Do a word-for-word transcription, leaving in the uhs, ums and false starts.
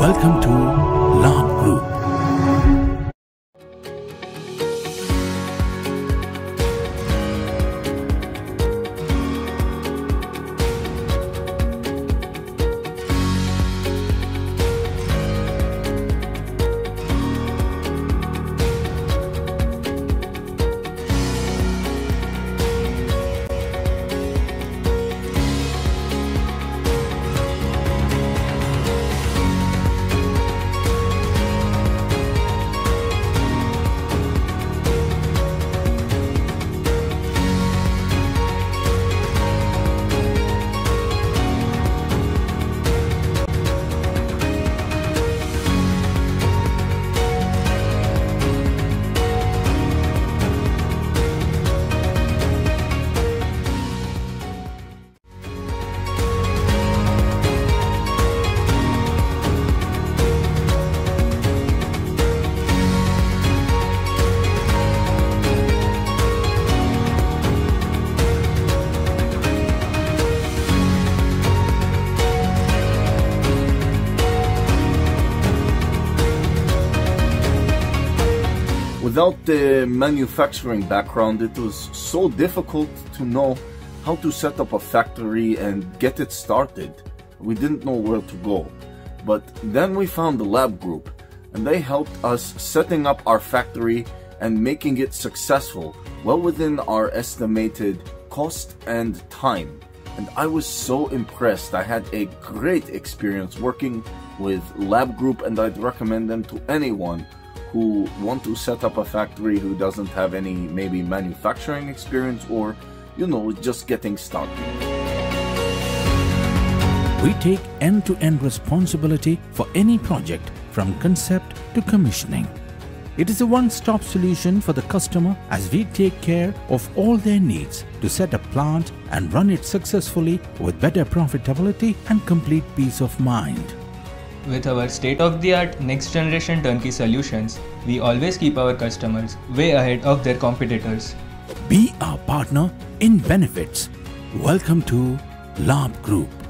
Welcome to Labh Group. Without the manufacturing background, it was so difficult to know how to set up a factory and get it started. We didn't know where to go. But then we found the Labh Group, and they helped us setting up our factory and making it successful, well within our estimated cost and time. And I was so impressed. I had a great experience working with Labh Group, and I'd recommend them to anyone who want to set up a factory who doesn't have any maybe manufacturing experience, or you know, just getting started. We take end-to-end responsibility for any project from concept to commissioning. It is a one-stop solution for the customer as we take care of all their needs to set a plant and run it successfully with better profitability and complete peace of mind. With our state-of-the-art next-generation turnkey solutions, we always keep our customers way ahead of their competitors. Be our partner in benefits. Welcome to Labh Group.